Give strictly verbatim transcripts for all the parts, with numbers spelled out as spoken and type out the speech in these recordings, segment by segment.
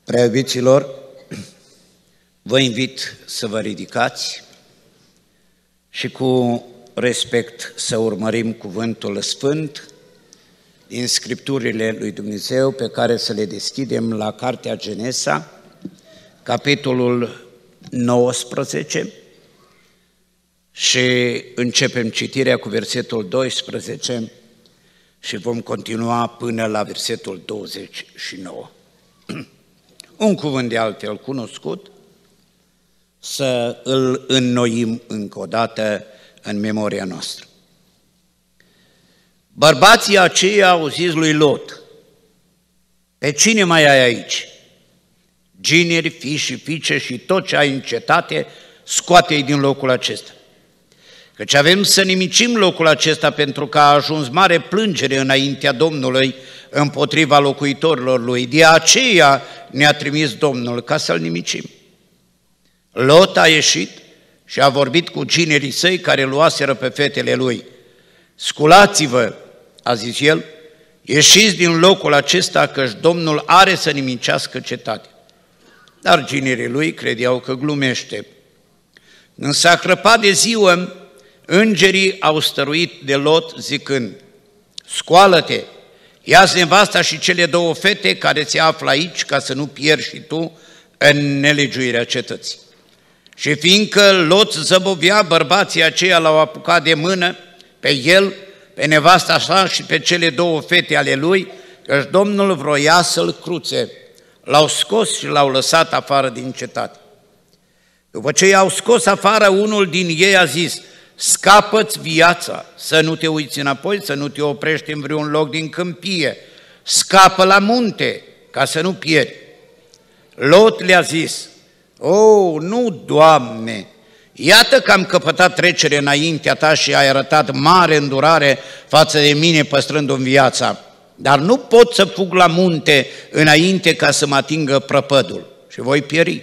Prea-iubiților, vă invit să vă ridicați și cu respect să urmărim cuvântul sfânt din Scripturile lui Dumnezeu, pe care să le deschidem la Cartea Genesa, capitolul nouăsprezece, și începem citirea cu versetul doisprezece și vom continua până la versetul douăzeci și nouă. Un cuvânt de altfel cunoscut, să îl înnoim încă o dată în memoria noastră. Bărbații aceia au zis lui Lot: pe cine mai ai aici? Gineri, fii și fiice și tot ce ai în cetate, scoate-i din locul acesta. Căci avem să nimicim locul acesta, pentru că a ajuns mare plângere înaintea Domnului împotriva locuitorilor lui. De aceea ne-a trimis Domnul ca să-l nimicim. Lot a ieșit și a vorbit cu ginerii săi care luaseră pe fetele lui. Sculați-vă, a zis el, ieșiți din locul acesta, căci Domnul are să nimicească cetatea. Dar ginerii lui credeau că glumește. Când s-a crăpat de ziua, îngerii au stăruit de Lot zicând: scoală-te, ia-ți nevasta și cele două fete care se află aici, ca să nu pierzi și tu în nelegiuirea cetății. Și fiindcă Lot zăbovea, bărbații aceia l-au apucat de mână pe el, pe nevasta sa și pe cele două fete ale lui, căci Domnul vroia să-l cruțe. L-au scos și l-au lăsat afară din cetate. După ce i-au scos afară, unul din ei a zis: scapă-ți viața, să nu te uiți înapoi, să nu te oprești în vreun loc din câmpie, scapă la munte, ca să nu pieri. Lot le-a zis: o, nu, Doamne, iată că am căpătat trecere înaintea ta și ai arătat mare îndurare față de mine, păstrându-mi viața, dar nu pot să fug la munte înainte ca să mă atingă prăpădul și voi pieri.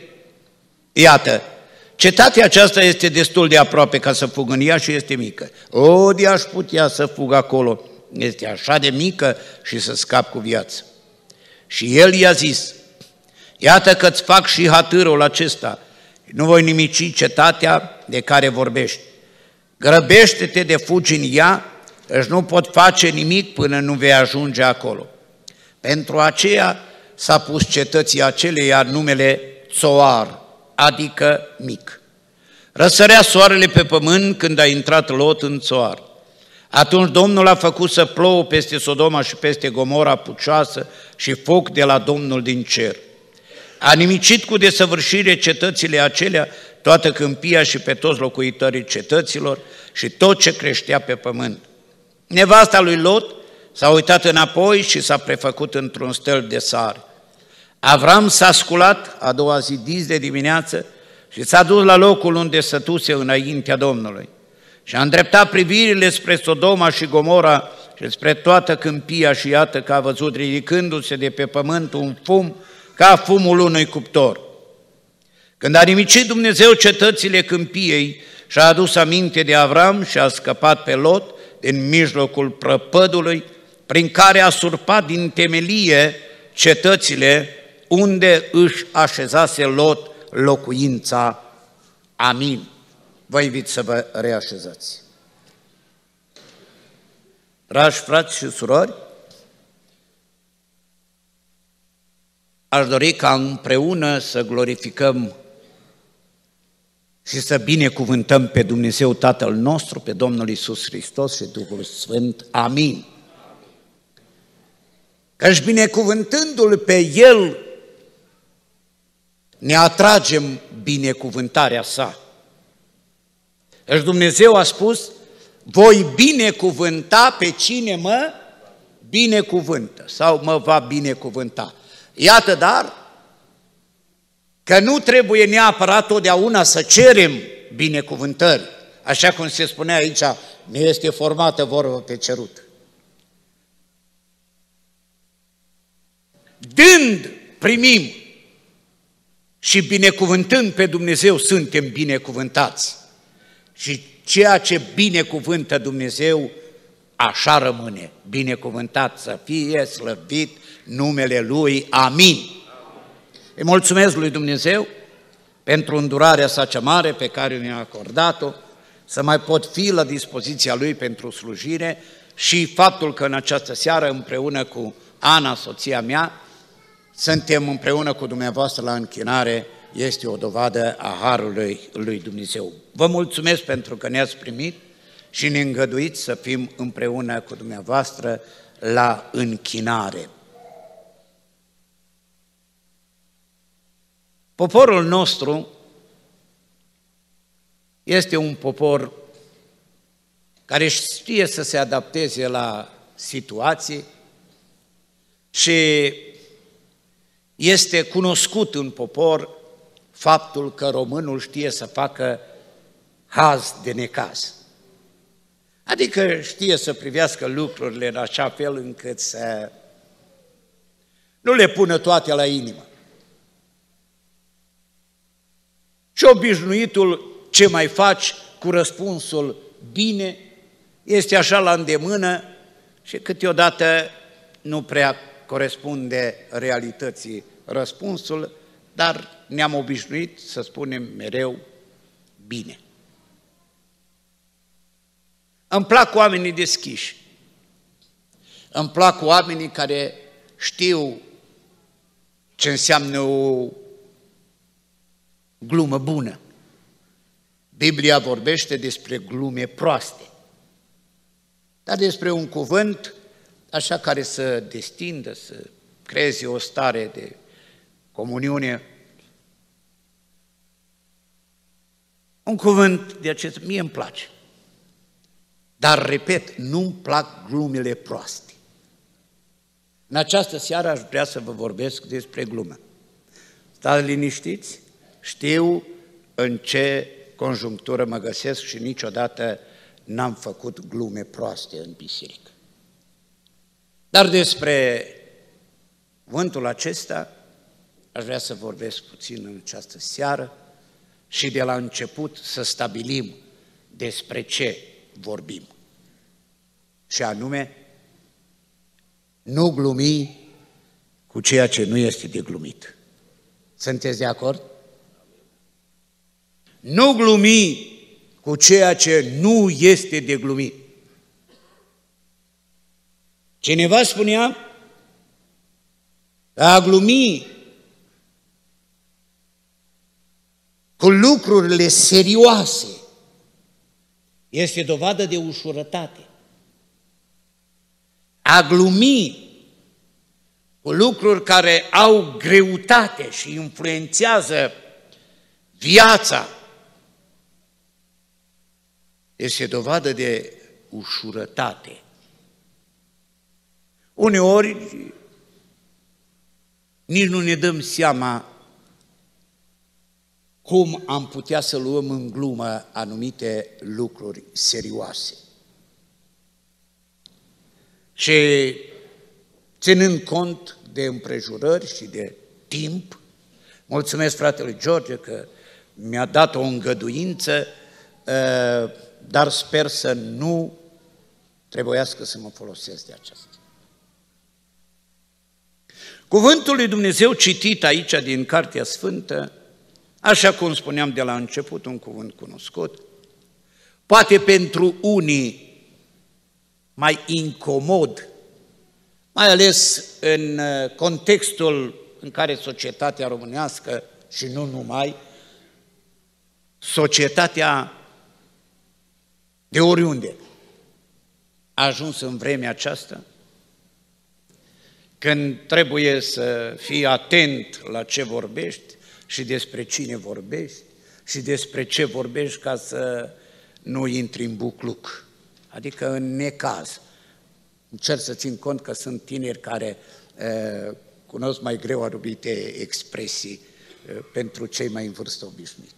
Iată, cetatea aceasta este destul de aproape ca să fug în ea și este mică. O, de aș putea să fug acolo, este așa de mică și să scap cu viață. Și el i-a zis: iată că îți fac și hatârul acesta, nu voi nimici cetatea de care vorbești. Grăbește-te de fugi în ea, căci nu pot face nimic până nu vei ajunge acolo. Pentru aceea s-a pus cetății aceleia numele Țoar, adică mic. Răsărea soarele pe pământ când a intrat Lot în Țoar. Atunci Domnul a făcut să plouă peste Sodoma și peste Gomora pucioasă și foc de la Domnul din cer. A nimicit cu desăvârșire cetățile acelea, toată câmpia și pe toți locuitorii cetăților și tot ce creștea pe pământ. Nevasta lui Lot s-a uitat înapoi și s-a prefăcut într-un stâlp de sare. Avram s-a sculat a doua zi dis de dimineață și s-a dus la locul unde stătuse înaintea Domnului. Și a îndreptat privirile spre Sodoma și Gomora și spre toată câmpia și iată că a văzut ridicându-se de pe pământ un fum ca fumul unui cuptor. Când a nimicit Dumnezeu cetățile câmpiei și a adus aminte de Avram și a scăpat pe Lot din mijlocul prăpădului, prin care a surpat din temelie cetățile unde își așezase Lot locuința. Amin. Vă invit să vă reașezați. Dragi frați și surori, aș dori ca împreună să glorificăm și să binecuvântăm pe Dumnezeu Tatăl nostru, pe Domnul Iisus Hristos și Duhul Sfânt. Amin. Căci binecuvântându-L pe El, ne atragem binecuvântarea sa. Căci Dumnezeu a spus: voi binecuvânta pe cine mă binecuvântă sau mă va binecuvânta. Iată, dar, că nu trebuie neapărat totdeauna să cerem binecuvântări, așa cum se spunea aici, ne este formată vorbă pe cerut. Dând, primim și binecuvântând pe Dumnezeu, suntem binecuvântați. Și ceea ce binecuvântă Dumnezeu, așa rămâne. Binecuvântat să fie, slăvit numele Lui. Amin. Îi mulțumesc lui Dumnezeu pentru îndurarea sa cea mare pe care ne-a acordat-o, să mai pot fi la dispoziția Lui pentru slujire și faptul că în această seară, împreună cu Ana, soția mea, suntem împreună cu dumneavoastră la închinare, este o dovadă a harului lui Dumnezeu. Vă mulțumesc pentru că ne-ați primit și ne îngăduiți să fim împreună cu dumneavoastră la închinare. Poporul nostru este un popor care știe să se adapteze la situații și este cunoscut în popor faptul că românul știe să facă haz de necaz. Adică știe să privească lucrurile în așa fel încât să nu le pună toate la inimă. Și obișnuitul ce mai faci cu răspunsul bine este așa la îndemână și câteodată nu prea corespunde realității răspunsul, dar ne-am obișnuit să spunem mereu bine. Îmi plac oamenii deschiși, îmi plac oamenii care știu ce înseamnă o glumă bună. Biblia vorbește despre glume proaste, dar despre un cuvânt așa care să destindă, să creeze o stare de comuniune. Un cuvânt de acest, mie îmi place. Dar, repet, nu-mi plac glumele proaste. În această seară aș vrea să vă vorbesc despre glumă. Stați liniștiți, știu în ce conjunctură mă găsesc și niciodată n-am făcut glume proaste în biserică. Dar despre cuvântul acesta aș vrea să vorbesc puțin în această seară și de la început să stabilim despre ce vorbim. Și anume, nu glumi cu ceea ce nu este de glumit. Sunteți de acord? Nu glumi cu ceea ce nu este de glumit. Cineva spunea că a glumi cu lucrurile serioase este dovadă de ușurătate. A glumi cu lucruri care au greutate și influențează viața este dovadă de ușurătate. Uneori nici nu ne dăm seama cum am putea să luăm în glumă anumite lucruri serioase. Și ținând cont de împrejurări și de timp, mulțumesc fratelui George că mi-a dat o îngăduință, dar sper să nu trebuiască să mă folosesc de aceasta. Cuvântul lui Dumnezeu citit aici din Cartea Sfântă, așa cum spuneam de la început, un cuvânt cunoscut, poate pentru unii mai incomod, mai ales în contextul în care societatea românească și nu numai, societatea de oriunde a ajuns în vremea aceasta, când trebuie să fii atent la ce vorbești și despre cine vorbești și despre ce vorbești ca să nu intri în bucluc, adică în necaz. Încerc să țin cont că sunt tineri care uh, cunosc mai greu anumite expresii uh, pentru cei mai în vârstă obișnuite.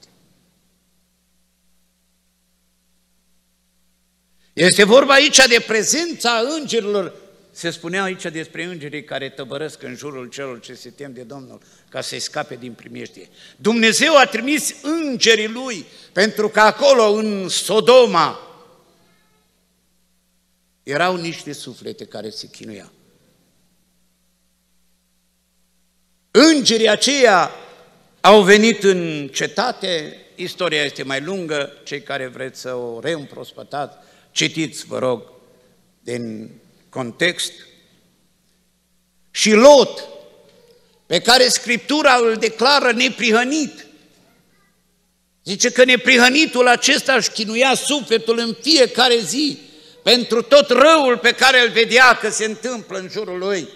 Este vorba aici de prezența îngerilor. Se spunea aici despre îngerii care tăbărăsc în jurul celor ce se tem de Domnul ca să-i scape din primejdie. Dumnezeu a trimis îngerii Lui pentru că acolo, în Sodoma, erau niște suflete care se chinuiau. Îngerii aceia au venit în cetate, istoria este mai lungă, cei care vreți să o reîmprospătați, citiți, vă rog, din context. Și Lot, pe care Scriptura îl declară neprihănit, zice că neprihănitul acesta își chinuia sufletul în fiecare zi pentru tot răul pe care îl vedea că se întâmplă în jurul lui.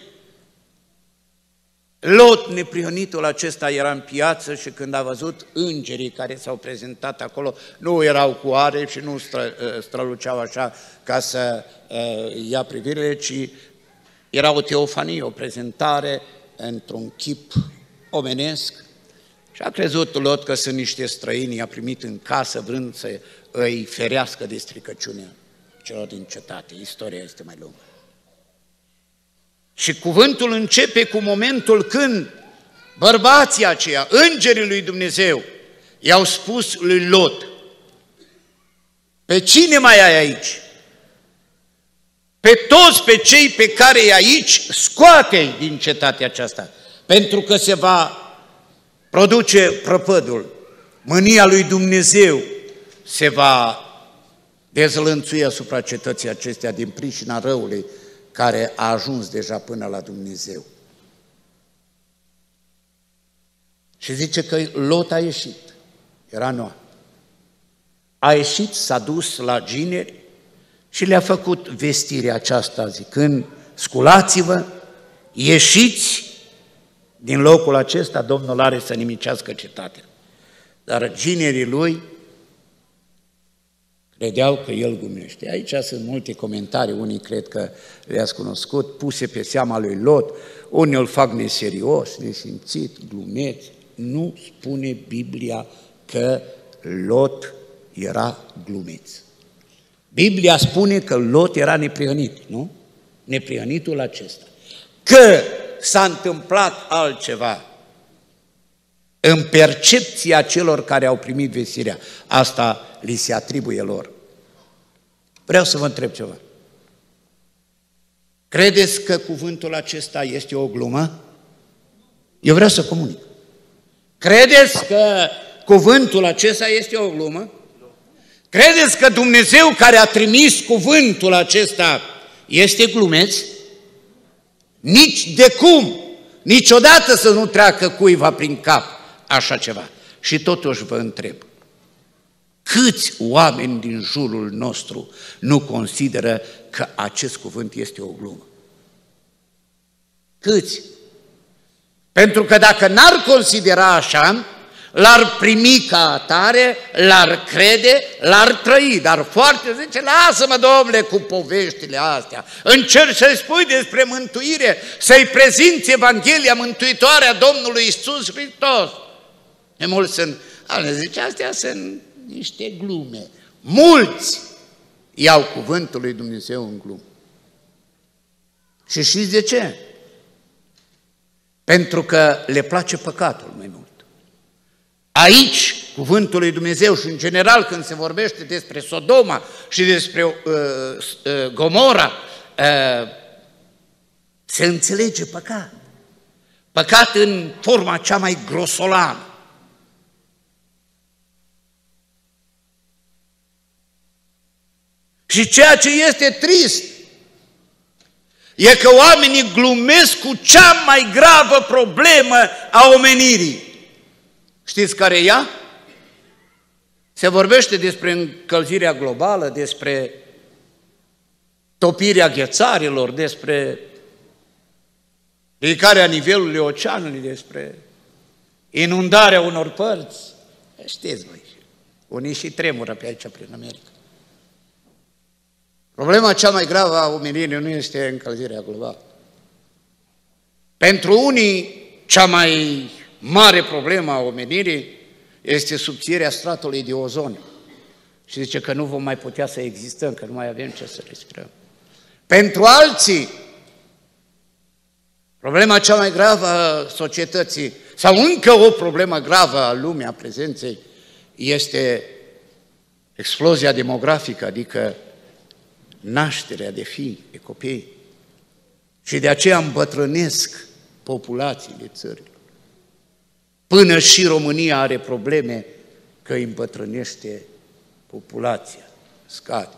Lot, neprihănitul acesta, era în piață și când a văzut îngerii care s-au prezentat acolo, nu erau cu are și nu stră, străluceau așa ca să uh, ia privirile, ci era o teofanie, o prezentare într-un chip omenesc. Și a crezut Lot că sunt niște străini, i-a primit în casă vrând să îi ferească de stricăciunea celor din cetate. Istoria este mai lungă. Și cuvântul începe cu momentul când bărbații aceia, îngerii lui Dumnezeu, i-au spus lui Lot: pe cine mai ai aici? Pe toți pe cei pe care i aici, scoate-i din cetatea aceasta, pentru că se va produce prăpădul. Mânia lui Dumnezeu se va dezlănțui asupra cetății acestea din pricina răului care a ajuns deja până la Dumnezeu. Și zice că Lot a ieșit, era noapte. A ieșit, s-a dus la gineri și le-a făcut vestirea aceasta zicând: sculați-vă, ieșiți din locul acesta, Domnul are să nimicească cetatea. Dar ginerii lui credeau că el glumește. Aici sunt multe comentarii, unii cred că le-ați cunoscut, puse pe seama lui Lot, unii îl fac neserios, nesimțit, glumeț. Nu spune Biblia că Lot era glumeț. Biblia spune că Lot era neprihănit, nu? Neprihănitul acesta. Că s-a întâmplat altceva în percepția celor care au primit vestirea, asta li se atribuie lor. Vreau să vă întreb ceva. Credeți că cuvântul acesta este o glumă? Eu vreau să comunic. Credeți că cuvântul acesta este o glumă? Credeți că Dumnezeu care a trimis cuvântul acesta este glumeț? Nici de cum, niciodată să nu treacă cuiva prin cap așa ceva. Și totuși vă întreb, câți oameni din jurul nostru nu consideră că acest cuvânt este o glumă? Câți? Pentru că dacă n-ar considera așa, l-ar primi ca atare, l-ar crede, l-ar trăi, dar foarte zice: lasă-mă, Domnule, cu poveștile astea, încerci să-i spui despre mântuire, să-i prezinți Evanghelia mântuitoare a Domnului Iisus Hristos. E mulți sunt, ale zice, astea sunt niște glume. Mulți iau cuvântul lui Dumnezeu în glumă. Și știți de ce? Pentru că le place păcatul mai mult. Aici, cuvântul lui Dumnezeu și în general când se vorbește despre Sodoma și despre uh, uh, Gomora, uh, se înțelege păcat. Păcat în forma cea mai grosolană. Și ceea ce este trist e că oamenii glumesc cu cea mai gravă problemă a omenirii. Știți care e ea? Se vorbește despre încălzirea globală, despre topirea ghețarilor, despre ridicarea nivelului oceanului, despre inundarea unor părți. Știți voi, unii și tremură pe aici prin America. Problema cea mai gravă a omenirii nu este încălzirea globală. Pentru unii, cea mai mare problemă a omenirii este subțirea stratului de ozon. Și zice că nu vom mai putea să existăm, că nu mai avem ce să respirăm. Pentru alții, problema cea mai gravă a societății, sau încă o problemă gravă a lumii, a prezenței, este explozia demografică, adică nașterea de fii, de copii. Și de aceea îmbătrânesc populațiile țărilor. până și România are probleme că îi îmbătrânește populația, scade.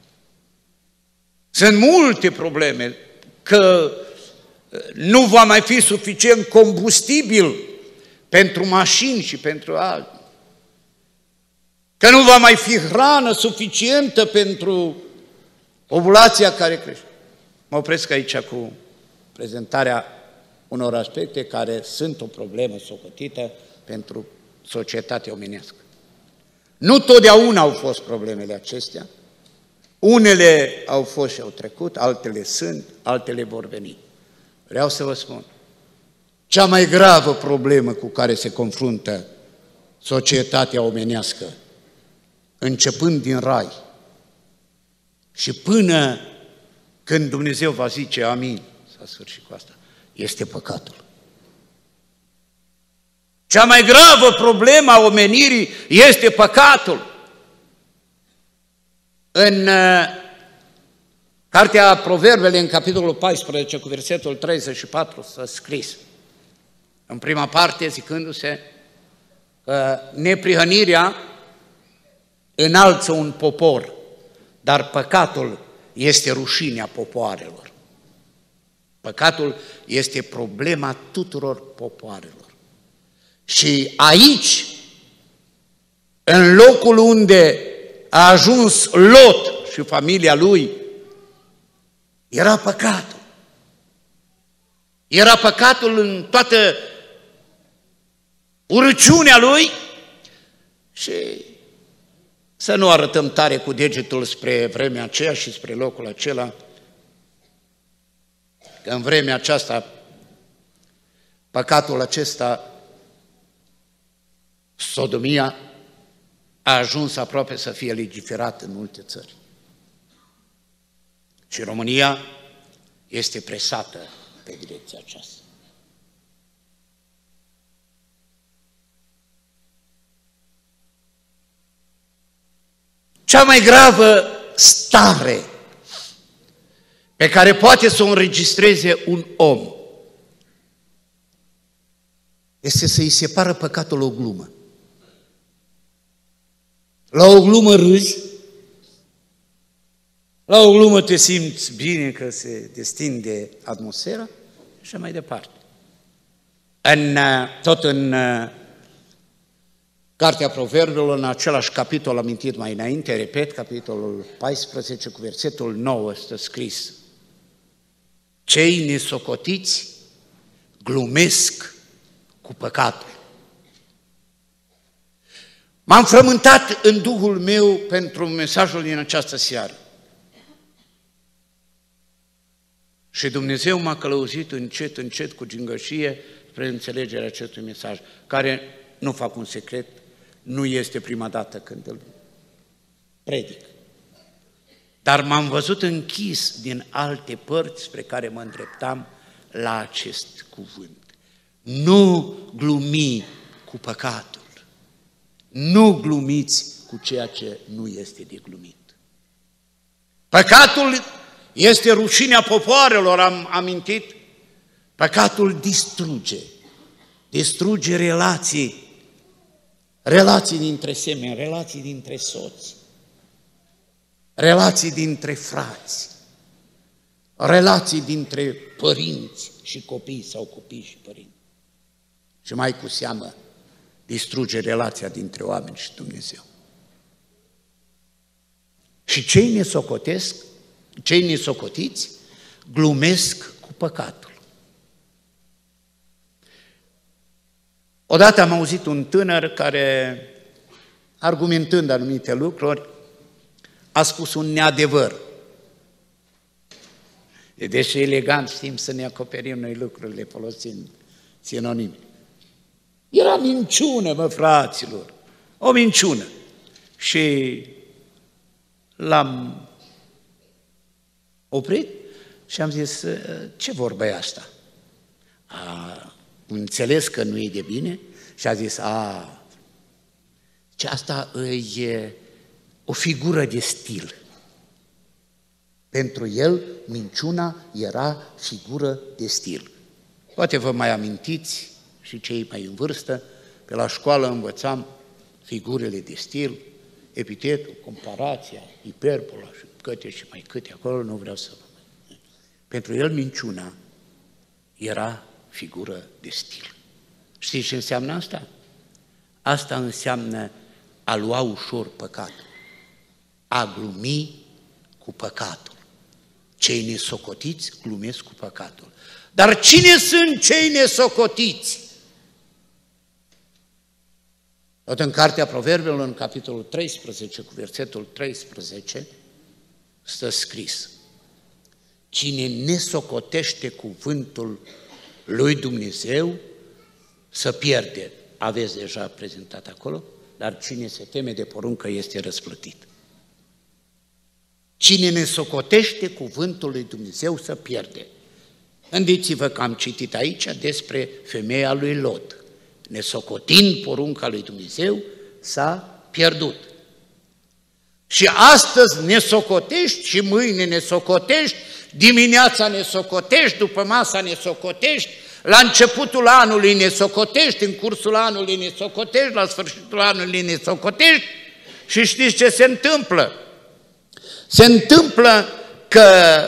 Sunt multe probleme, că nu va mai fi suficient combustibil pentru mașini și pentru altele, că nu va mai fi hrană suficientă pentru populația care crește. Mă opresc aici cu prezentarea unor aspecte care sunt o problemă socotită pentru societatea omenească. Nu totdeauna au fost problemele acestea, unele au fost și au trecut, altele sunt, altele vor veni. Vreau să vă spun, cea mai gravă problemă cu care se confruntă societatea omenească, începând din rai și până când Dumnezeu va zice amin, s-a sfârșit cu asta, este păcatul. Cea mai gravă problemă a omenirii este păcatul. În uh, Cartea Proverbele, în capitolul paisprezece, cu versetul treizeci și patru, s-a scris, în prima parte, zicându-se că neprihănirea înalță un popor, dar păcatul este rușinea popoarelor. Păcatul este problema tuturor popoarelor. Și aici, în locul unde a ajuns Lot și familia lui, era păcatul. Era păcatul în toată urăciunea lui și să nu arătăm tare cu degetul spre vremea aceea și spre locul acela, că în vremea aceasta, păcatul acesta, sodomia, a ajuns aproape să fie legiferat în multe țări. Și România este presată pe direcția aceasta. Cea mai gravă stare pe care poate să o înregistreze un om este să-i separă păcatul o glumă. La o glumă râzi, la o glumă te simți bine că se destinde atmosfera și așa mai departe. În, tot în Cartea Proverbelor, în același capitol amintit mai înainte, repet, capitolul paisprezece cu versetul nouă, stă scris: cei nesocotiți glumesc cu păcatul. M-am frământat în Duhul meu pentru mesajul din această seară. Și Dumnezeu m-a călăuzit încet, încet, cu gingășie, spre înțelegerea acestui mesaj, care, nu fac un secret, nu este prima dată când îl predic. Dar m-am văzut închis din alte părți spre care mă îndreptam la acest cuvânt. Nu glumi cu păcatul. Nu glumiți cu ceea ce nu este de glumit. Păcatul este rușinea popoarelor, am amintit. Păcatul distruge. Distruge relații. Relații dintre semeni, relații dintre soți, relații dintre frați, relații dintre părinți și copii sau copii și părinți. Și mai cu seamă, distruge relația dintre oameni și Dumnezeu. Și cei nesocotesc, cei nesocotiți, glumesc cu păcatul. Odată am auzit un tânăr care, argumentând anumite lucruri, a spus un neadevăr. Deși elegant știm să ne acoperim noi lucrurile folosind sinonime. Era minciună, mă, fraților, o minciună. Și l-am oprit și am zis, ce vorbă e asta? A înțeles că nu e de bine și a zis, a, ce asta e o figură de stil. Pentru el, minciuna era figură de stil. Poate vă mai amintiți, și cei mai în vârstă, Pe la școală învățam figurile de stil, epitetul, comparația, hiperbola și câte și mai câte, acolo nu vreau să... Pentru el minciuna era figură de stil. Știți ce înseamnă asta? Asta înseamnă a lua ușor păcatul, a glumi cu păcatul. Cei nesocotiți glumesc cu păcatul. Dar cine sunt cei nesocotiți? Tot în Cartea Proverbelor, în capitolul treisprezece, cu versetul treisprezece, stă scris: cine nesocotește cuvântul lui Dumnezeu să pierde. Aveți deja prezentat acolo, dar cine se teme de poruncă este răsplătit. Cine nesocotește cuvântul lui Dumnezeu să pierde. Gândiți-vă că am citit aici despre femeia lui Lot. Nesocotind porunca lui Dumnezeu, s-a pierdut. Și astăzi nesocotești și mâine nesocotești, dimineața nesocotești, după masa nesocotești, la începutul anului nesocotești, în cursul anului nesocotești, la sfârșitul anului nesocotești și știți ce se întâmplă? Se întâmplă că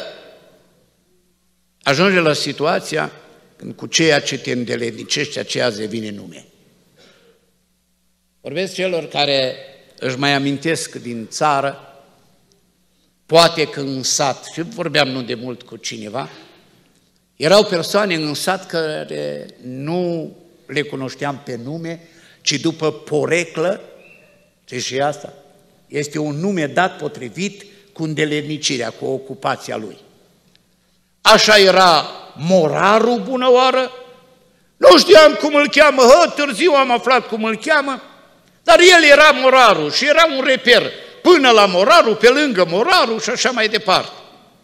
ajunge la situația când cu ceea ce te îndeletnicești, aceea îți devine nume. Vorbesc celor care își mai amintesc din țară, poate că în sat, și vorbeam nu de mult cu cineva, erau persoane în sat care nu le cunoșteam pe nume, ci după poreclă, știți și asta? Este un nume dat potrivit cu îndeletnicirea, cu ocupația lui. Așa era morarul bună oară, nu știam cum îl cheamă, hă, târziu am aflat cum îl cheamă, dar el era morarul și era un reper până la morarul, pe lângă morarul și așa mai departe.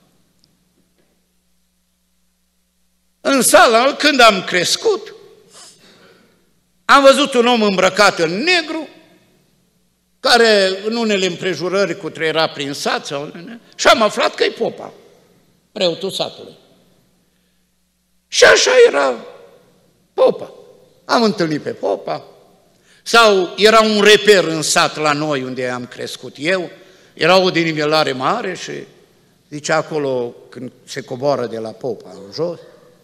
În sală, când am crescut, am văzut un om îmbrăcat în negru, care în unele împrejurări cutreiera prin sat, sau, și am aflat că e popa, preotul satului. Și așa era popa. Am întâlnit pe popa, sau era un reper în sat la noi unde am crescut eu, era o dinivelare mare și zicea acolo când se coboară de la popa în jos.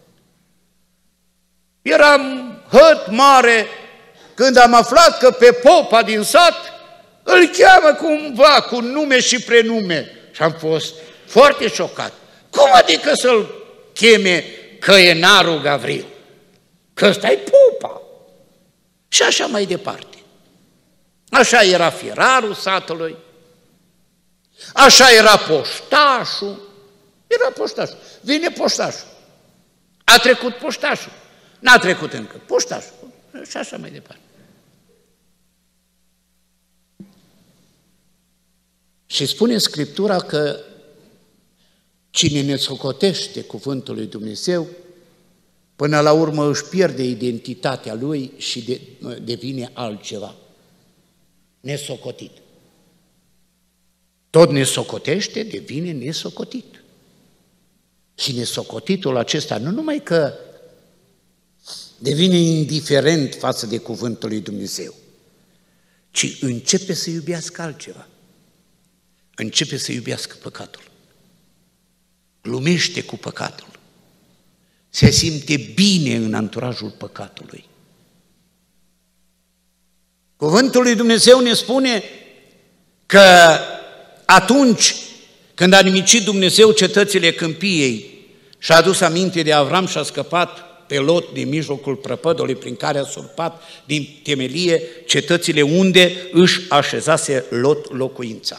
Eram hăt mare când am aflat că pe popa din sat îl cheamă cumva cu nume și prenume și am fost foarte șocat. Cum adică să-l cheme Căienarul Gavril? Că ăsta e popa. Și așa mai departe. Așa era fierarul satului, așa era poștașul, era poștașul, vine poștașul, a trecut poștașul, n-a trecut încă, poștașul, și așa mai departe. Și spune Scriptura că cine ne socotește cuvântul lui Dumnezeu, până la urmă își pierde identitatea lui și de, devine altceva. Nesocotit. Tot nesocotește, devine nesocotit. Și nesocotitul acesta nu numai că devine indiferent față de cuvântul lui Dumnezeu, ci începe să iubească altceva. Începe să iubească păcatul. Glumește cu păcatul. Se simte bine în anturajul păcatului. Cuvântul lui Dumnezeu ne spune că atunci când a nimicit Dumnezeu cetățile câmpiei și a adus aminte de Avram și a scăpat pe Lot din mijlocul prăpădului prin care a surpat din temelie cetățile unde își așezase Lot locuința.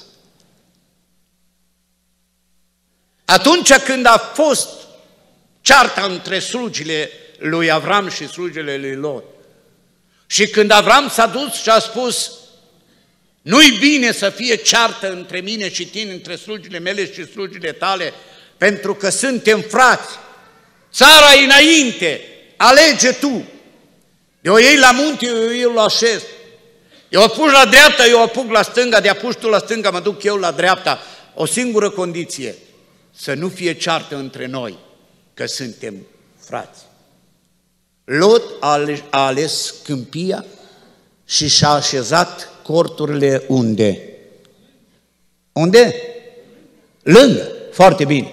Atunci când a fost cearta între slugile lui Avram și slugile lui Lot, și când Avram s-a dus și a spus, nu-i bine să fie ceartă între mine și tine, între slugile mele și slugile tale, pentru că suntem frați, țara înainte, alege tu, de o iei la munte, eu iei la așez, eu apuc la dreapta, eu apuc la stânga, de apuci tu la stânga, mă duc eu la dreapta, o singură condiție, să nu fie ceartă între noi, că suntem frați. Lot a ales câmpia și și-a așezat corturile unde? Unde? Lângă. Foarte bine.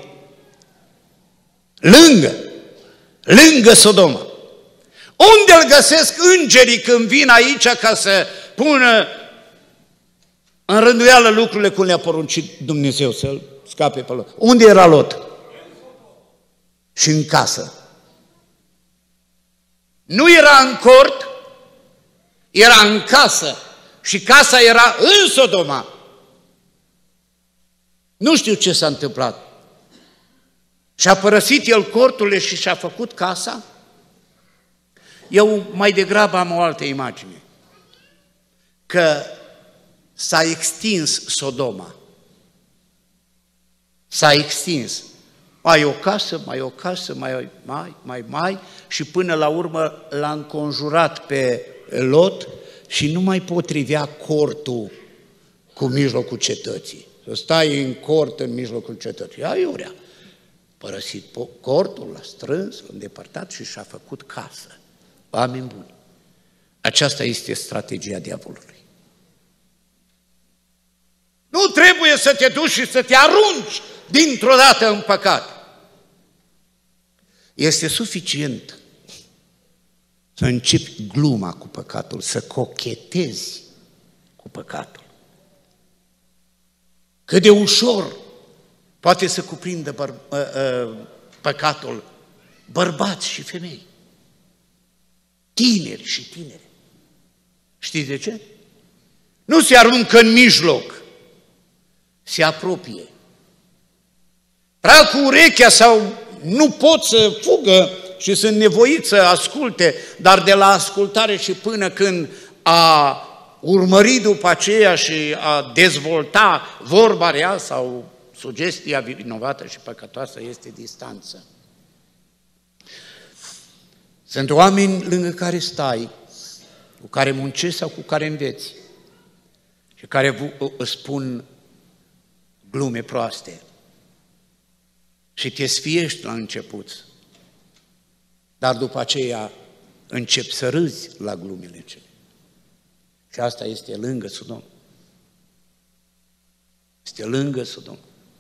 Lângă. Lângă Sodoma. Unde îl găsesc îngerii când vin aici ca să pună în rânduială lucrurile cum le-a poruncit Dumnezeu să-l scape pe Lot? Unde era Lot? Și în casă. Nu era în cort, era în casă. Și casa era în Sodoma. Nu știu ce s-a întâmplat. Și-a părăsit el corturile și și-a făcut casa? Eu mai degrabă am o altă imagine. Că s-a extins Sodoma. S-a extins. Mai o casă, mai o casă, mai, mai, mai, mai, și până la urmă l-a înconjurat pe Lot și nu mai potrivea cortul cu mijlocul cetății. Să stai în cort în mijlocul cetății. Aiurea. Părăsit cortul, l-a strâns, l-a îndepărtat și și-a făcut casă. Oameni buni. Aceasta este strategia diavolului. Nu trebuie să te duci și să te arunci dintr-o dată în păcat. Este suficient să începi gluma cu păcatul, să cochetezi cu păcatul. Cât de ușor poate să cuprindă băr- păcatul bărbați și femei, tineri și tinere. Știți de ce? Nu se aruncă în mijloc, se apropie. Trag cu urechea sau nu pot să fugă și sunt nevoiți să asculte, dar de la ascultare și până când a urmări după aceea și a dezvolta vorba rea sau sugestia vinovată și păcătoasă este distanță. Sunt oameni lângă care stai, cu care muncești sau cu care înveți și care îți spun glume proaste și te sfiești la început, dar după aceea începi să râzi la glumele cele. Și asta este lângă Sodom. Este lângă Sodom.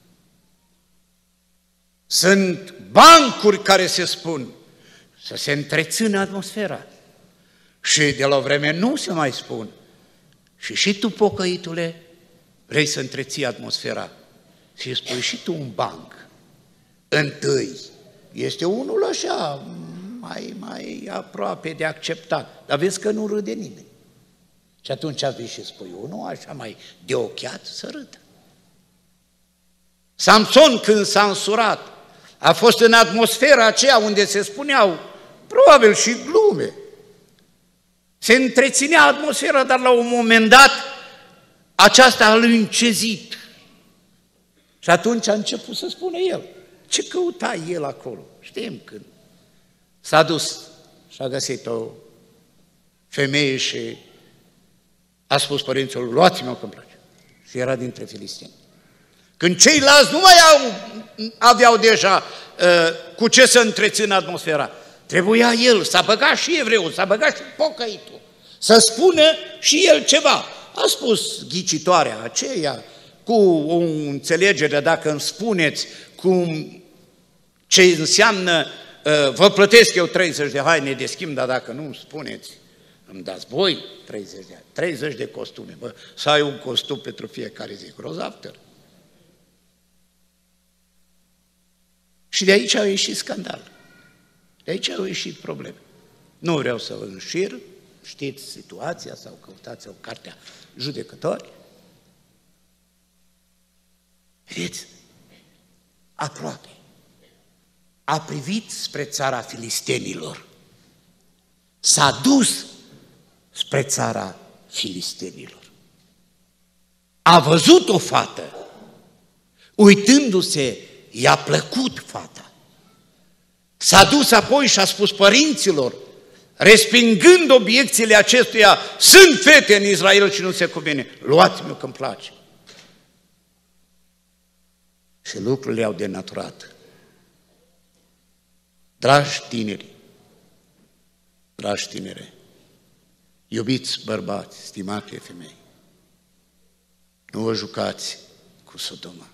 Sunt bancuri care se spun să se întrețină atmosfera. Și de la o vreme nu se mai spun. Și și tu, pocăitule, vrei să întreții atmosfera și îi spui și tu un banc. Întâi este unul așa, mai, mai aproape de acceptat, dar vezi că nu râde nimeni. Și atunci vii și spui unul așa mai de ochiat să râdă. Samson, când s-a însurat, a fost în atmosfera aceea unde se spuneau probabil și glume. Se întreținea atmosfera, dar la un moment dat aceasta a încezit. Și atunci a început să spună el. Ce căuta el acolo? Știm când. S-a dus și a găsit o femeie și a spus părinților, luați-mă că-mi place. Și era dintre filisteni. Când ceilalți nu mai au, aveau deja uh, cu ce să întrețină atmosfera, trebuia el, s-a băgat și evreul, s-a băgat și pocăitul, să spună și el ceva. A spus ghicitoarea aceea, cu o înțelegere, dacă îmi spuneți cum, ce înseamnă, uh, vă plătesc eu treizeci de haine de schimb, dar dacă nu îmi spuneți, îmi dați voi treizeci de, treizeci de costume. Bă, să ai un costum pentru fiecare zi, grozav tăr. Și de aici au ieșit scandal. De aici au ieșit probleme. Nu vreau să vă înșir, știți situația sau căutați o cartea Judecători. Vedeți? Aproape. A privit spre țara filistenilor. S-a dus spre țara filistenilor. A văzut o fată. Uitându-se, i-a plăcut fata. S-a dus apoi și a spus părinților, respingând obiecțiile acestuia, sunt fete în Israel și nu se cuvine, luați-mi-o că-mi place. Și lucrurile le-au denaturat. Dragi tineri, dragi tinere, Iubiți bărbați, stimate femei, nu vă jucați cu Sodoma.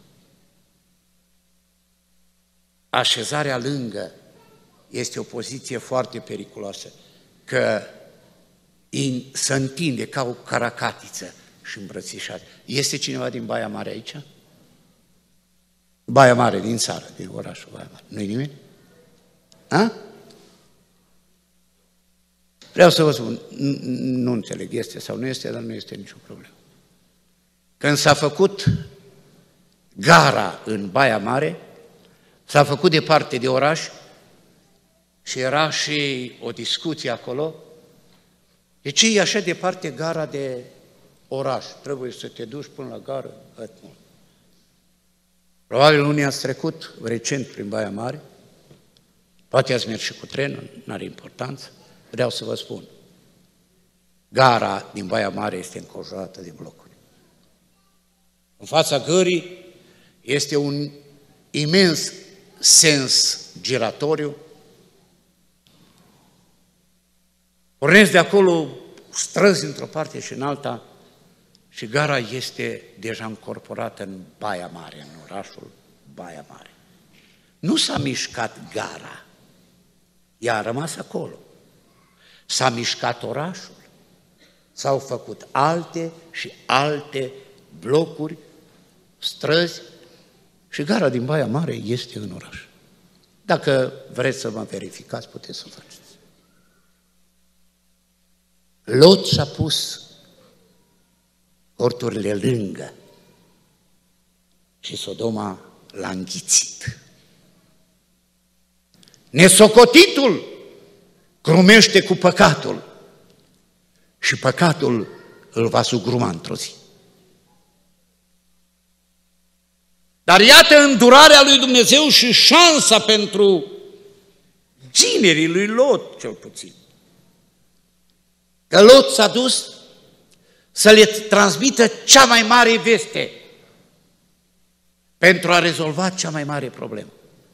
Așezarea lângă este o poziție foarte periculoasă, că se întinde ca o caracatiță și îmbrățișat. Este cineva din Baia Mare aici? Baia Mare, din țară, din orașul Baia Mare. Nu-i nimeni? A? Vreau să vă spun, nu înțeleg, este sau nu este, dar nu este nicio problemă. Când s-a făcut gara în Baia Mare, s-a făcut departe de oraș și era și o discuție acolo. De ce e așa departe gara de oraș? Trebuie să te duci până la gară? Probabil unii ați trecut recent prin Baia Mare, poate ați mers și cu trenul, nu are importanță. Vreau să vă spun, gara din Baia Mare este înconjurată de blocuri. În fața gării este un imens sens giratoriu. Pornesc de acolo străzi într-o parte și în alta și gara este deja încorporată în Baia Mare, în orașul Baia Mare. Nu s-a mișcat gara, ea a rămas acolo. S-a mișcat orașul, s-au făcut alte și alte blocuri, străzi și gara din Baia Mare este în oraș. Dacă vreți să mă verificați, puteți să o faceți. Lot și-a pus corturile lângă și Sodoma l-a înghițit. Nesocotitul grumește cu păcatul și păcatul îl va sugruma într-o zi. Dar iată îndurarea lui Dumnezeu și șansa pentru ginerii lui Lot, cel puțin. Că Lot s-a dus să le transmită cea mai mare veste pentru a rezolva cea mai mare problemă.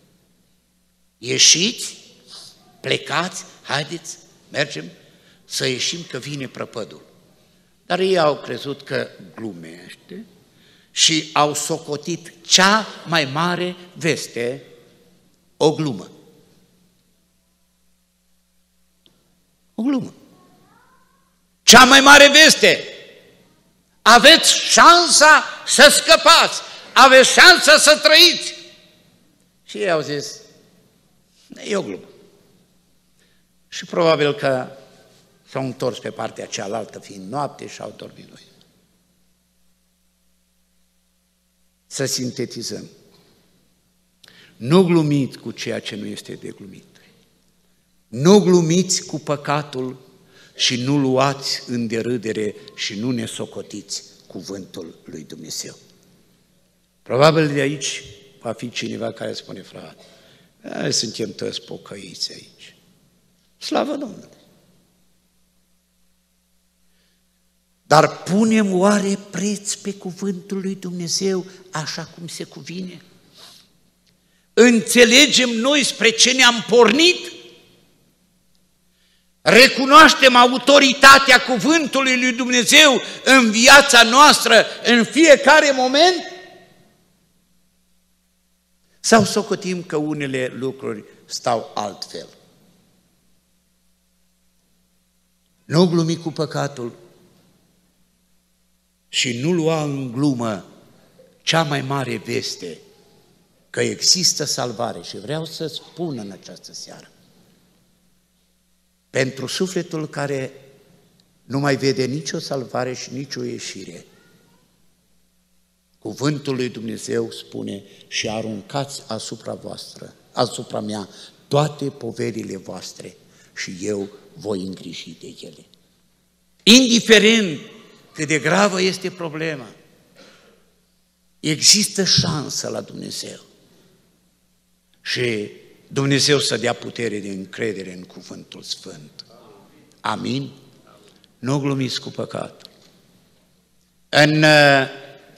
Ieșiți, plecați, haideți, mergem să ieșim că vine prăpădul. Dar ei au crezut că glumește și au socotit cea mai mare veste o glumă. O glumă. Cea mai mare veste. Aveți șansa să scăpați, aveți șansa să trăiți. Și ei au zis, e o glumă. Și probabil că s-au întors pe partea cealaltă, fiind noapte, și au dormit noi. Să sintetizăm. Nu glumiți cu ceea ce nu este de glumit. Nu glumiți cu păcatul și nu luați în derâdere și nu ne socotiți cuvântul lui Dumnezeu. Probabil de aici va fi cineva care spune, frate, noi suntem toți pocăiți aici. Slavă Domnului! Dar punem oare preț pe cuvântul lui Dumnezeu așa cum se cuvine? Înțelegem noi spre ce ne-am pornit? Recunoaștem autoritatea cuvântului lui Dumnezeu în viața noastră, în fiecare moment? Sau socotim că unele lucruri stau altfel? Nu glumi cu păcatul și nu lua în glumă cea mai mare veste, că există salvare. Și vreau să spun în această seară, pentru sufletul care nu mai vede nicio salvare și nicio ieșire, cuvântul lui Dumnezeu spune, și aruncați asupra voastră, asupra mea, toate poverile voastre și eu voi îngriji de ele. Indiferent cât de gravă este problema, există șansă la Dumnezeu. Și Dumnezeu să dea putere de încredere în cuvântul Sfânt. Amin? Nu glumiți cu păcatul. În uh,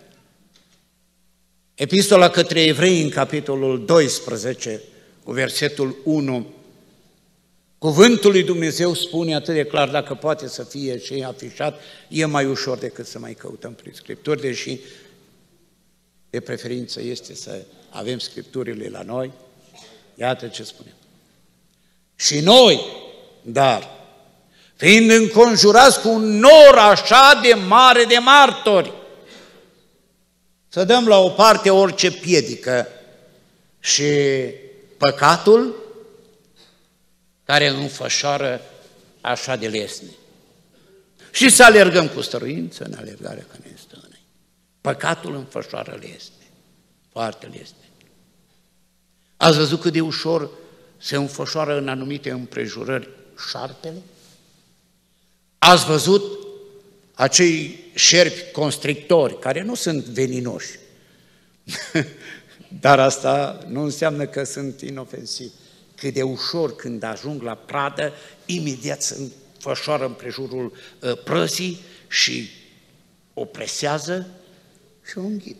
Epistola către Evrei, în capitolul doisprezece, cu versetul unu, Cuvântul lui Dumnezeu spune atât de clar, dacă poate să fie și afișat, e mai ușor decât să mai căutăm prin Scripturi, deși de preferință este să avem Scripturile la noi. Iată ce spunem. Și noi, dar, fiind înconjurați cu un nor așa de mare de martori, să dăm la o parte orice piedică și păcatul care înfășoară așa de lesne. Și să alergăm cu stăruință în alergarea care ne stă înainte. Păcatul înfășoară lesne, foarte lesne. Ați văzut cât de ușor se înfășoară în anumite împrejurări șarpele? Ați văzut acei șerpi constrictori, care nu sunt veninoși, dar asta nu înseamnă că sunt inofensivi. Cât de ușor când ajung la pradă, imediat se înfășoară împrejurul uh, prăsii și o presează și o înghit.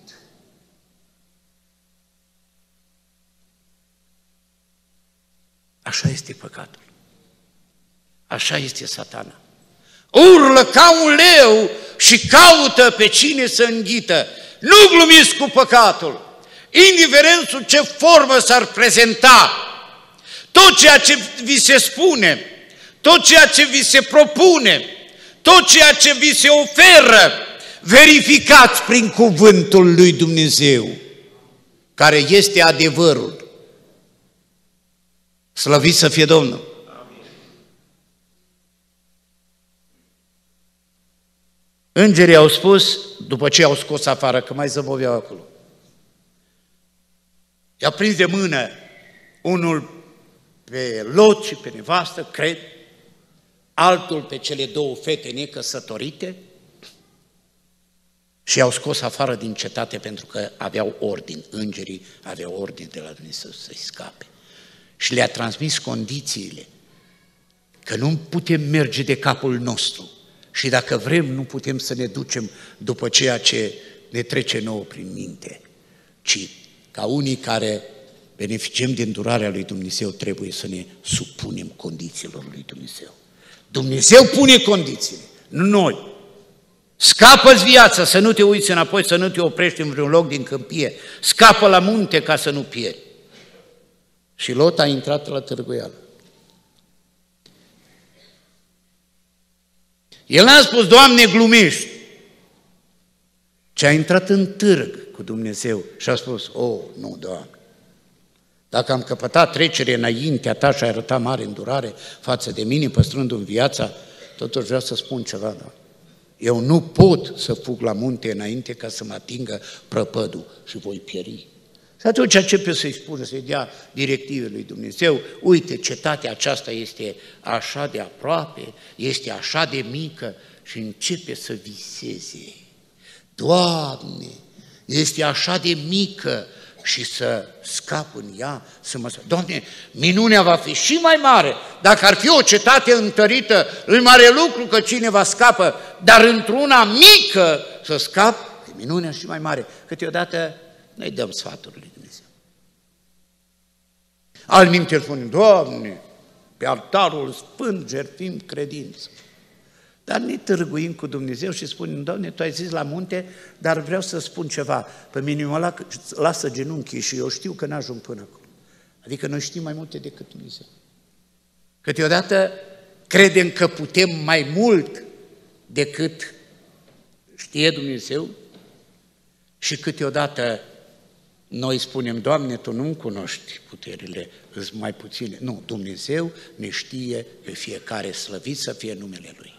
Așa este păcatul. Așa este Satana. Urlă ca un leu și caută pe cine să înghită. Nu glumiți cu păcatul, indiferent sub ce formă s-ar prezenta. Tot ceea ce vi se spune, tot ceea ce vi se propune, tot ceea ce vi se oferă, verificați prin cuvântul lui Dumnezeu, care este adevărul. Slăvit să fie Domnul! Îngerii au spus, după ce au scos afară, că mai zăboveau acolo, i-a prins de mână unul pe Lot și pe nevastă, cred, altul pe cele două fete necăsătorite și i-au scos afară din cetate pentru că aveau ordin, îngerii aveau ordin de la Dumnezeu să-i scape. Și le-a transmis condițiile, că nu putem merge de capul nostru și dacă vrem nu putem să ne ducem după ceea ce ne trece nouă prin minte, ci ca unii care beneficiem din durarea lui Dumnezeu trebuie să ne supunem condițiilor lui Dumnezeu. Dumnezeu pune condițiile, nu noi. Scapă-ți viața, să nu te uiți înapoi, să nu te oprești în vreun loc din câmpie. Scapă la munte ca să nu pieri. Și Lot a intrat la târguială. El n-a spus, Doamne, glumești, ci a intrat în târg cu Dumnezeu și a spus, oh, nu, Doamne, dacă am căpătat trecere înaintea ta și ai arătat mare îndurare față de mine, păstrându-mi viața, totuși vreau să spun ceva, Doamne. Eu nu pot să fug la munte înainte ca să mă atingă prăpădul și voi pieri. Și atunci începe să-i spună, să-i dea directive lui Dumnezeu, uite, cetatea aceasta este așa de aproape, este așa de mică și începe să viseze. Doamne, este așa de mică și să scap în ea, să mă... Doamne, minunea va fi și mai mare. Dacă ar fi o cetate întărită, îi mare lucru că cineva scapă, dar într-una mică să scap, minunea și mai mare. Câteodată noi dăm sfaturile lui Dumnezeu. Alminte spunem, Doamne, pe altarul sfânt jertfim credință. Dar ne târguim cu Dumnezeu și spunem, Doamne, Tu ai zis la munte, dar vreau să spun ceva. Pe mine mă lasă genunchii și eu știu că n-ajung până acolo. Adică noi știm mai multe decât Dumnezeu. Câteodată credem că putem mai mult decât știe Dumnezeu și câteodată noi spunem, Doamne, Tu nu-mi cunoști puterile, îți mai puține. Nu, Dumnezeu ne știe pe fiecare, slăvit să fie numele Lui.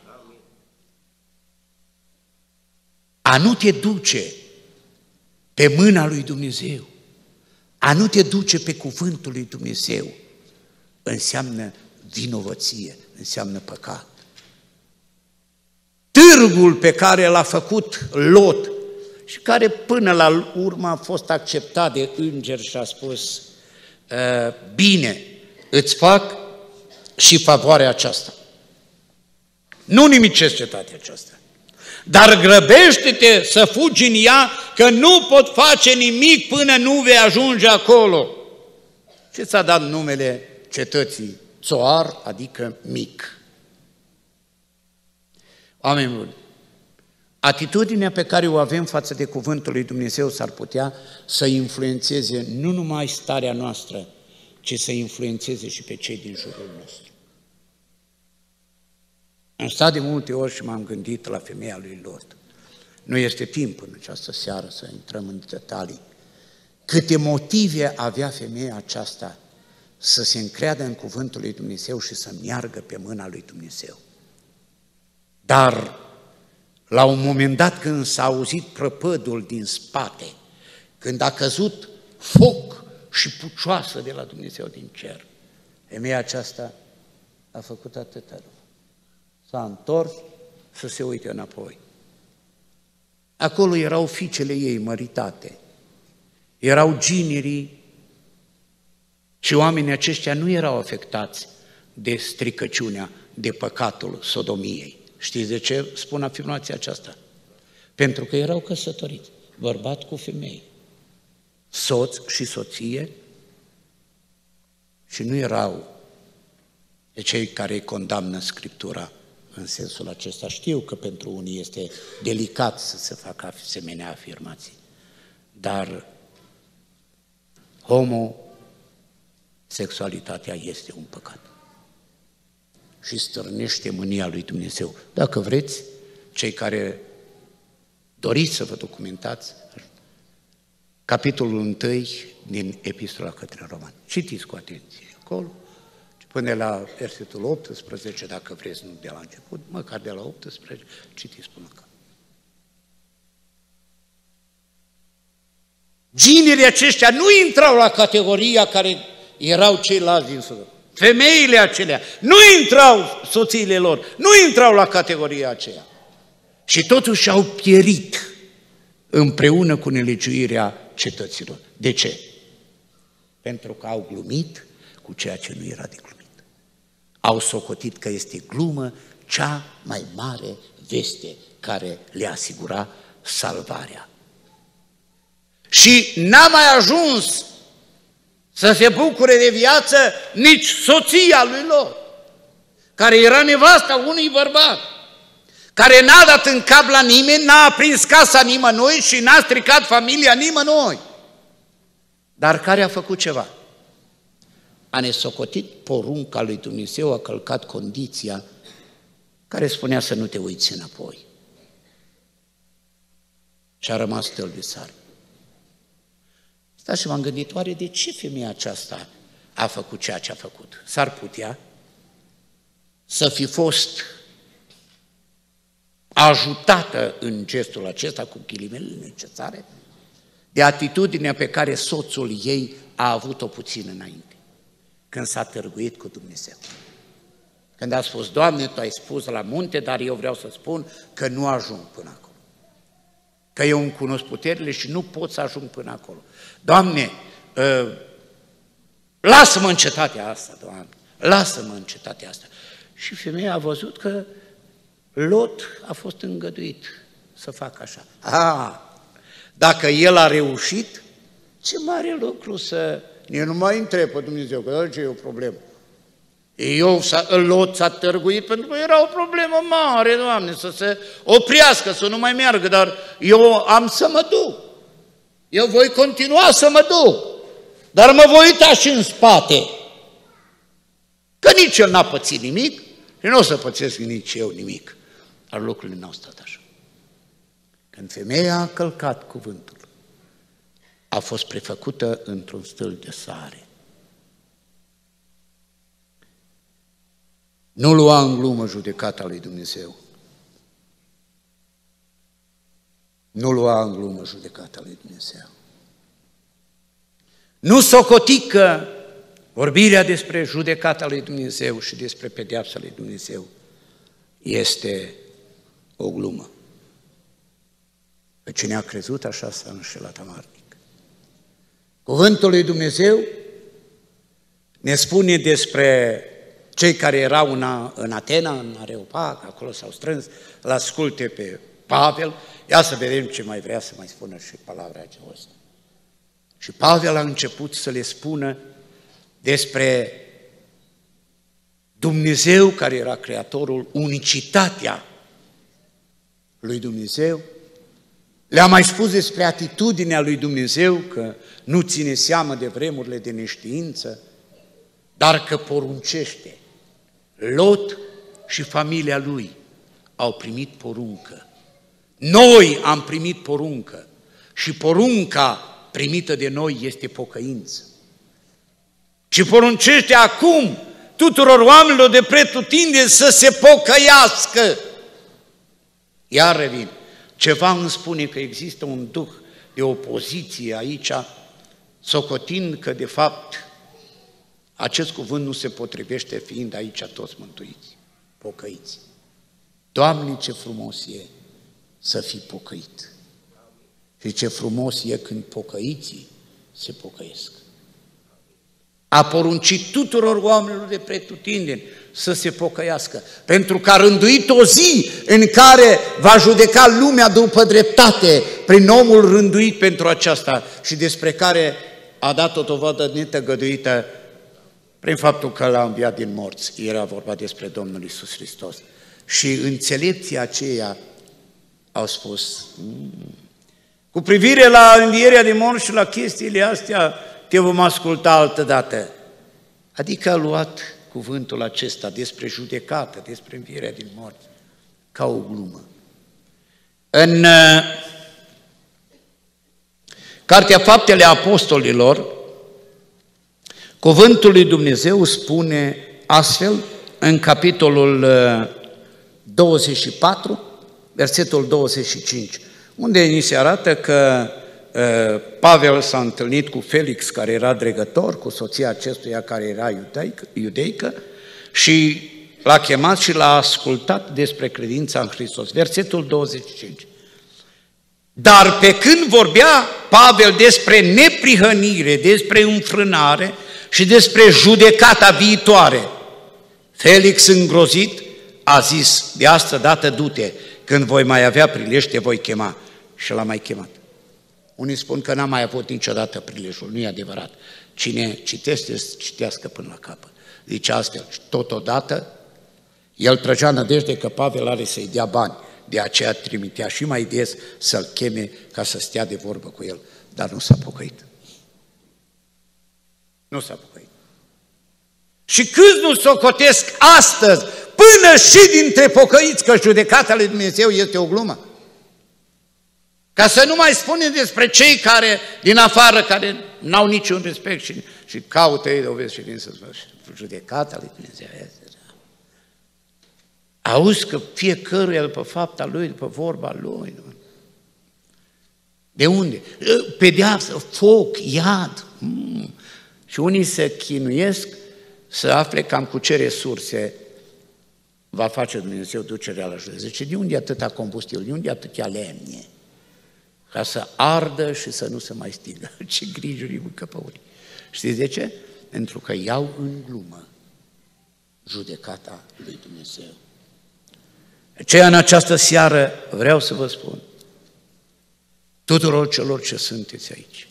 A nu te duce pe mâna lui Dumnezeu, a nu te duce pe cuvântul lui Dumnezeu, înseamnă vinovăție, înseamnă păcat. Târgul pe care l-a făcut Lot și care până la urmă a fost acceptat de înger și a spus, bine, îți fac și favoarea aceasta. Nu nimicesc cetatea aceasta. Dar grăbește-te să fugi în ea, că nu pot face nimic până nu vei ajunge acolo. Ce ți-a dat numele cetății? țoar, adică mic. Oameni buni, atitudinea pe care o avem față de cuvântul lui Dumnezeu s-ar putea să influențeze nu numai starea noastră, ci să influențeze și pe cei din jurul nostru. Am stat de multe ori și m-am gândit la femeia lui Lot. Nu este timp în această seară să intrăm în detalii. Câte motive avea femeia aceasta să se încreadă în cuvântul lui Dumnezeu și să meargă pe mâna lui Dumnezeu. Dar la un moment dat, când s-a auzit prăpădul din spate, când a căzut foc și pucioasă de la Dumnezeu din cer, femeia aceasta a făcut atâta. S-a întors să se uite înapoi. Acolo erau fiicele ei măritate, erau ginerii și oamenii aceștia nu erau afectați de stricăciunea, de păcatul sodomiei. Știți de ce spun afirmația aceasta? Pentru că erau căsătoriți, bărbat cu femeie, soț și soție, și nu erau de cei care îi condamnă Scriptura în sensul acesta. Știu că pentru unii este delicat să se facă asemenea afirmații, dar homosexualitatea este un păcat și stârnește mânia lui Dumnezeu. Dacă vreți, cei care doriți să vă documentați, capitolul întâi din Epistola către Romani. Citiți cu atenție acolo, până la versetul optsprezece, dacă vreți, nu de la început, măcar de la optsprezece, citiți până acolo. Ginerii aceștia nu intrau la categoria care erau ceilalți din Sodom. Femeile acelea nu intrau, soțiile lor, nu intrau la categoria aceea. Și totuși au pierit împreună cu nelegiuirea cetăților. De ce? Pentru că au glumit cu ceea ce nu era de glumit. Au socotit că este glumă cea mai mare veste care le asigura salvarea. Și n-a mai ajuns să se bucure de viață nici soția lui Lot, care era nevasta unui bărbat, care n-a dat în cap la nimeni, n-a aprins casa nimănui și n-a stricat familia nimănui, dar care a făcut ceva. A nesocotit porunca lui Dumnezeu, a călcat condiția care spunea să nu te uiți înapoi. Și a rămas tălbisar. Stați și m-am gândit, oare de ce femeia aceasta a făcut ceea ce a făcut? S-ar putea să fi fost ajutată în gestul acesta cu ghilimele necesare de atitudinea pe care soțul ei a avut-o puțin înainte, când s-a târguit cu Dumnezeu. Când a spus, Doamne, Tu ai spus la munte, dar eu vreau să spun că nu ajung până acolo. Că eu îmi cunosc puterile și nu pot să ajung până acolo. Doamne, uh, lasă-mă în cetatea asta, Doamne, lasă-mă în cetatea asta. Și femeia a văzut că Lot a fost îngăduit să facă așa. A, dacă el a reușit, ce mare lucru să... Eu nu mai întreb pe Dumnezeu, că ce e o problemă. Eu, Lot s-a târguit pentru că era o problemă mare, Doamne, să se oprească, să nu mai meargă, dar eu am să mă duc. Eu voi continua să mă duc, dar mă voi uita și în spate. Că nici el n-a pățit nimic și nu o să pățesc nici eu nimic. Dar lucrurile n-au stat așa. Când femeia a călcat cuvântul, a fost prefăcută într-un stâlp de sare. Nu lua în glumă judecata lui Dumnezeu. Nu lua în glumă judecata lui Dumnezeu. Nu socoti că vorbirea despre judecata lui Dumnezeu și despre pedeapsa lui Dumnezeu este o glumă. Că cine a crezut așa s-a înșelat amarnic. Cuvântul lui Dumnezeu ne spune despre cei care erau în, în Atena, în Areopag, acolo s-au strâns, îl asculte pe Pavel. Ia să vedem ce mai vrea să mai spună și palavra aceasta. Și Pavel a început să le spună despre Dumnezeu care era Creatorul, unicitatea lui Dumnezeu, le-a mai spus despre atitudinea lui Dumnezeu, că nu ține seamă de vremurile de neștiință, dar că poruncește. Lot și familia lui au primit poruncă. Noi am primit poruncă și porunca primită de noi este pocăință. Și poruncește acum tuturor oamenilor de pretutindeni să se pocăiască. Iar revin, ceva îmi spune că există un duh de opoziție aici, socotind că de fapt acest cuvânt nu se potrivește fiind aici toți mântuiți, pocăiți. Doamne, ce frumos e să fii pocăit! Și ce frumos e când pocăiții se pocăiesc. A poruncit tuturor oamenilor de pretutindeni să se pocăiască, pentru că a rânduit o zi în care va judeca lumea după dreptate prin omul rânduit pentru aceasta și despre care a dat o dovadă netăgăduită prin faptul că l-a înviat din morți. Era vorba despre Domnul Iisus Hristos. Și înțelepții aceia au spus, cu privire la învierea din morți și la chestiile astea, te vom asculta altă dată. Adică a luat cuvântul acesta despre judecată, despre învierea din morți, ca o glumă. În uh, Cartea Faptele Apostolilor, cuvântul lui Dumnezeu spune astfel, în capitolul uh, douăzeci și patru, versetul douăzeci și cinci, unde ni se arată că uh, Pavel s-a întâlnit cu Felix, care era dregător, cu soția acestuia care era iudeică, iudeică și l-a chemat și l-a ascultat despre credința în Hristos. Versetul douăzeci și cinci. Dar pe când vorbea Pavel despre neprihănire, despre înfrânare și despre judecata viitoare, Felix îngrozit a zis, de asta dată du-te, când voi mai avea prilej te voi chema. Și l-a mai chemat. Unii spun că n-a mai avut niciodată prilejul, nu e adevărat. Cine citește, să citească până la capăt. Zice astfel, totodată, el trăgea nădejde că Pavel are să-i dea bani, de aceea trimitea și mai des să-l cheme ca să stea de vorbă cu el, dar nu s-a pocăit. Nu s-a pocăit. Și câți nu socotesc astăzi, până și dintre pocăiți, că judecata lui Dumnezeu este o glumă? Ca să nu mai spunem despre cei care, din afară, care n-au niciun respect și, și caută ei dovezi și vin să spun, judecata lui Dumnezeu este. Auzi că fiecăruia după fapta lui, după vorba lui. De unde? Pedeapsă, foc, iad. Mm. Și unii se chinuiesc să afle cam cu ce resurse va face Dumnezeu ducerea la judecată. Zice, de unde e atâta combustibil, de unde e atâtea lemne? Ca să ardă și să nu se mai stingă. Ce grijuri mâncă pe unii. Știți de ce? Pentru că iau în glumă judecata lui Dumnezeu. Aceea în această seară vreau să vă spun tuturor celor ce sunteți aici.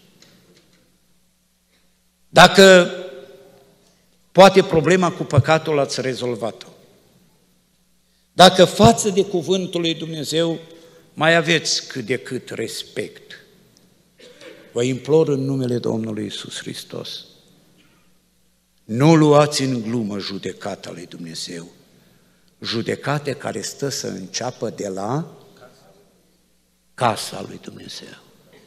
Dacă poate problema cu păcatul ați rezolvat-o, dacă față de cuvântul lui Dumnezeu mai aveți cât de cât respect, vă implor în numele Domnului Iisus Hristos, nu luați în glumă judecata lui Dumnezeu, judecate care stă să înceapă de la casa lui Dumnezeu.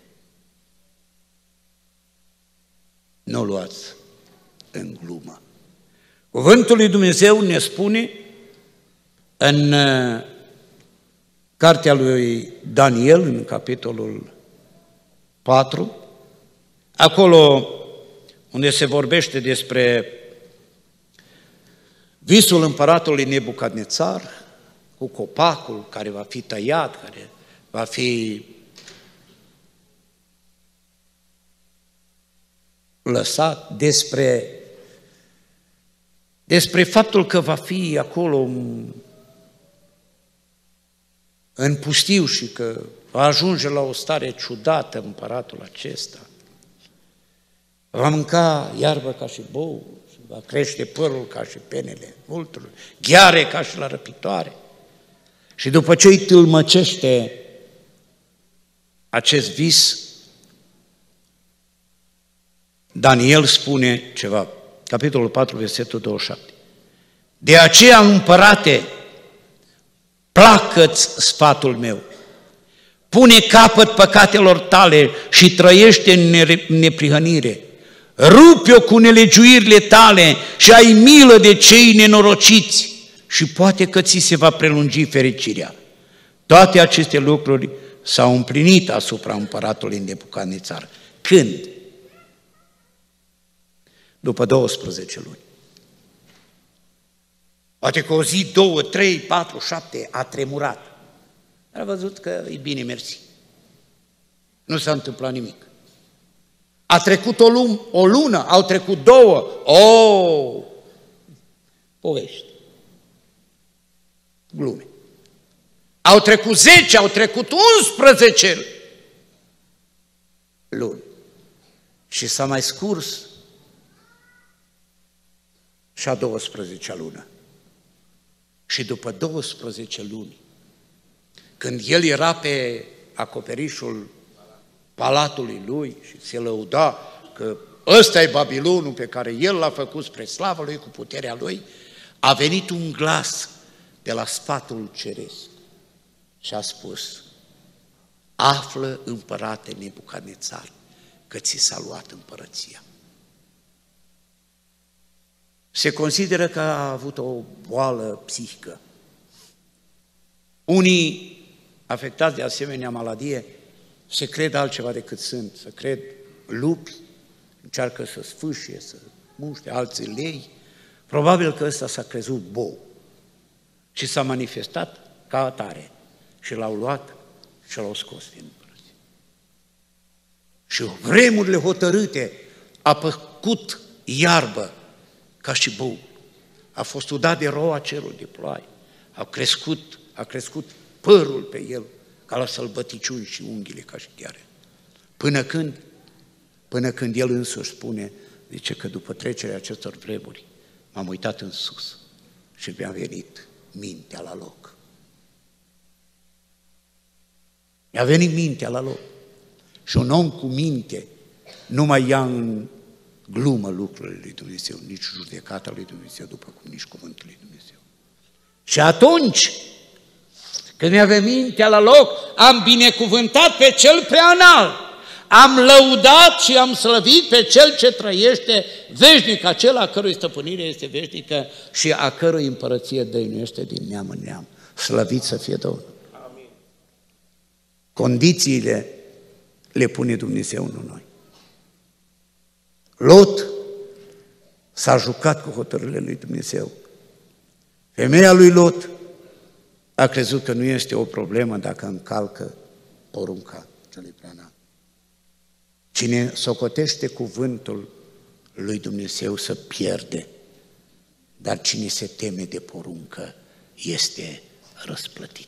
Nu luați în glumă. Cuvântul lui Dumnezeu ne spune în cartea lui Daniel, în capitolul patru, acolo unde se vorbește despre visul împăratului Nebucadnețar, cu copacul care va fi tăiat, care va fi lăsat, despre, despre faptul că va fi acolo în pustiu și că va ajunge la o stare ciudată împăratul acesta. Va mânca iarbă ca și bou. va crește părul ca și penele vulturului, gheare ca și la răpitoare. Și după ce îi tâlmăcește acest vis, Daniel spune ceva, capitolul patru, versetul douăzeci și șapte. De aceea, împărate, placă-ți sfatul meu, pune capăt păcatelor tale și trăiește în neprihănire. Rupe-o cu nelegiuirile tale și ai milă de cei nenorociți și poate că ți se va prelungi fericirea. Toate aceste lucruri s-au împlinit asupra împăratului Nebucadnețar. Când? După douăsprezece luni. Poate că o zi, două, trei, patru, șapte a tremurat. Dar a văzut că e bine, mersi. Nu s-a întâmplat nimic. A trecut o lună, o lună, au trecut două. O, povești. Glume. Au trecut zece, au trecut unsprezece luni. Și s-a mai scurs și a douăsprezecea lună. Și după douăsprezece luni, când el era pe acoperișul palatului lui și se lăuda că ăsta e Babilonul pe care el l-a făcut spre slavă lui cu puterea lui, a venit un glas de la sfatul ceresc și a spus: află, împărate Nebucadnețar, că ți s-a luat împărăția. Se consideră că a avut o boală psihică. Unii afectați de asemenea maladie se cred altceva decât sunt, să cred lupi, încearcă să sfâșie, să muște, alții lei. Probabil că ăsta s-a crezut bou și s-a manifestat ca atare și l-au luat și l-au scos din împărăție. Și vremurile hotărâte a făcut iarbă ca și bou. A fost udat de roa cerul de ploaie. A crescut, a crescut părul pe el ca la sălbăticiuni și unghiile ca și gheare. Până când? Până când el însuși spune, zice că după trecerea acestor vremuri m-am uitat în sus și mi-a venit mintea la loc. Mi-a venit mintea la loc. Și un om cu minte nu mai ia în glumă lucrurile lui Dumnezeu, nici judecata lui Dumnezeu, după cum nici cuvântul lui Dumnezeu. Și atunci, când mi-a venit mintea la loc, am binecuvântat pe cel prea înalt, am lăudat și am slăvit pe cel ce trăiește veșnic, acela a cărui stăpânire este veșnică și a cărui împărăție dăinuiește din neam în neam. Slăvit să fie Domnul! Amin. Condițiile le pune Dumnezeu, nu noi. Lot s-a jucat cu hotărârile lui Dumnezeu. Femeia lui Lot a crezut că nu este o problemă dacă încalcă porunca celui preanalt. Cine socotește cuvântul lui Dumnezeu să pierde, dar cine se teme de poruncă este răsplătit.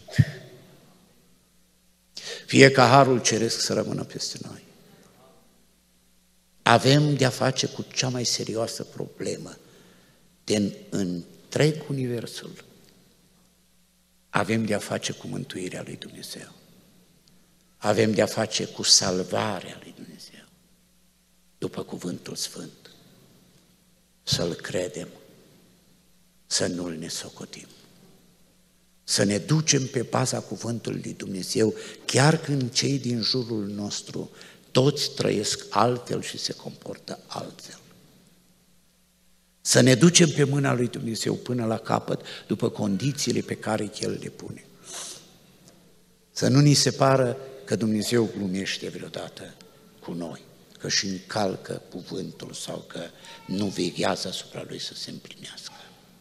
Fie ca harul ceresc să rămână peste noi. Avem de-a face cu cea mai serioasă problemă din întreg universul. Avem de-a face cu mântuirea lui Dumnezeu. Avem de-a face cu salvarea lui Dumnezeu, după cuvântul sfânt. Să-L credem, să nu-L nesocotim. Să ne ducem pe baza cuvântului lui Dumnezeu, chiar când cei din jurul nostru toți trăiesc altfel și se comportă altfel. Să ne ducem pe mâna lui Dumnezeu până la capăt, după condițiile pe care El le pune. Să nu ni se pară că Dumnezeu glumește vreodată cu noi, că și încalcă cuvântul sau că nu veghează asupra Lui să se împlinească.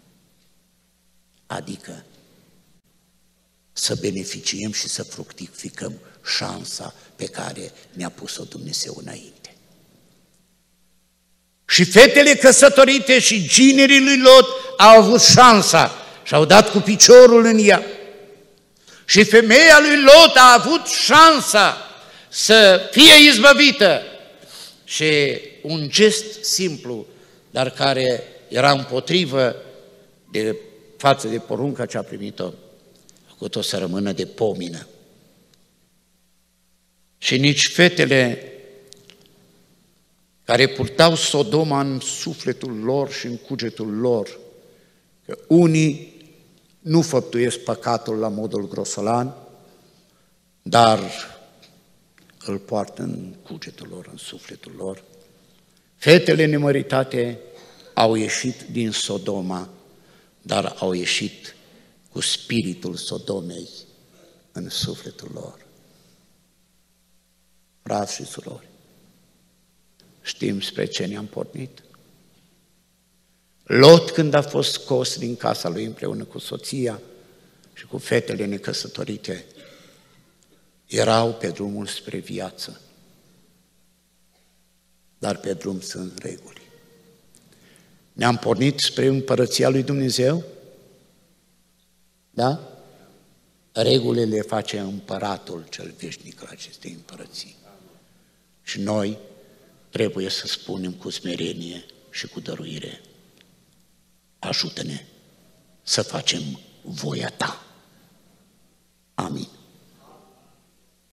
Adică să beneficiem și să fructificăm șansa pe care ne-a pus-o Dumnezeu înainte. Și fetele căsătorite și ginerii lui Lot au avut șansa și au dat cu piciorul în ea. Și femeia lui Lot a avut șansa să fie izbăvită. Și un gest simplu, dar care era împotrivă de față de porunca ce a primit-o, a făcut-o să rămână de pomină. Și nici fetele care purtau Sodoma în sufletul lor și în cugetul lor, că unii nu făptuiesc păcatul la modul grosolan, dar îl poartă în cugetul lor, în sufletul lor. Fetele nemăritate au ieșit din Sodoma, dar au ieșit cu spiritul Sodomei în sufletul lor. Frați și surori, știm spre ce ne-am pornit? Lot, când a fost scos din casa lui împreună cu soția și cu fetele necăsătorite, erau pe drumul spre viață, dar pe drum sunt reguli. Ne-am pornit spre împărăția lui Dumnezeu? Da? Regulile le face împăratul cel veșnic al acestei împărății. Și noi trebuie să spunem cu smerenie și cu dăruire: ajută-ne să facem voia ta. Amin.